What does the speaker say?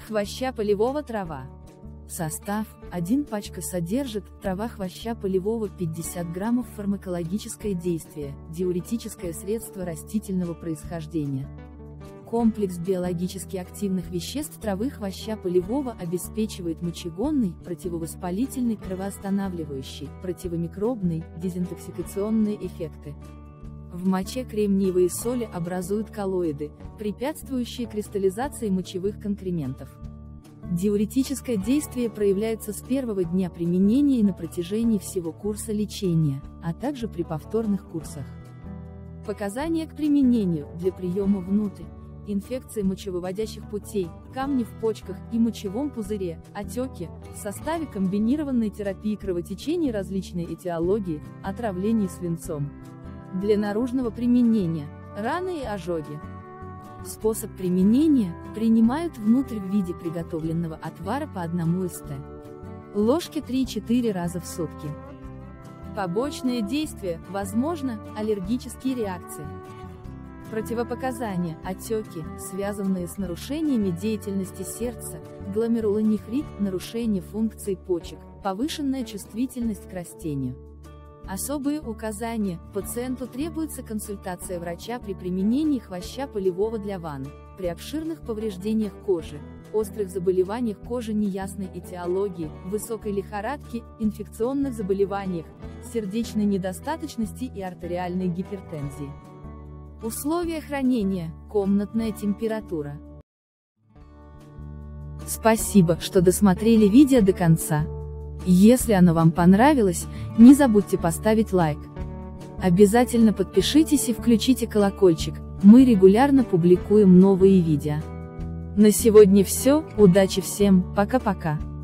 Хвоща полевого трава. Состав: 1 пачка содержит: трава хвоща полевого 50 граммов, фармакологическое действие, диуретическое средство растительного происхождения. Комплекс биологически активных веществ травы хвоща полевого обеспечивает мочегонный, противовоспалительный, кровоостанавливающий, противомикробный, дезинтоксикационные эффекты. В моче кремниевые соли образуют коллоиды, препятствующие кристаллизации мочевых конкрементов. Диуретическое действие проявляется с первого дня применения и на протяжении всего курса лечения, а также при повторных курсах. Показания к применению: для приема внутрь: инфекции мочевыводящих путей, камни в почках и мочевом пузыре, отеки, в составе комбинированной терапии кровотечений различной этиологии, отравлений свинцом. Для наружного применения: раны и ожоги. Способ применения: принимают внутрь в виде приготовленного отвара по 1 ст. ложке 3-4 раза в сутки. Побочные действия: возможно, аллергические реакции. Противопоказания: отеки, связанные с нарушениями деятельности сердца, гломерулонефрит, нарушение функций почек, повышенная чувствительность к растению. Особые указания: пациенту требуется консультация врача при применении хвоща полевого для ванны, при обширных повреждениях кожи, острых заболеваниях кожи неясной этиологии, высокой лихорадке, инфекционных заболеваниях, сердечной недостаточности и артериальной гипертензии. Условия хранения: комнатная температура. Спасибо, что досмотрели видео до конца. Если оно вам понравилось, не забудьте поставить лайк. Обязательно подпишитесь и включите колокольчик, мы регулярно публикуем новые видео. На сегодня все, удачи всем, пока-пока.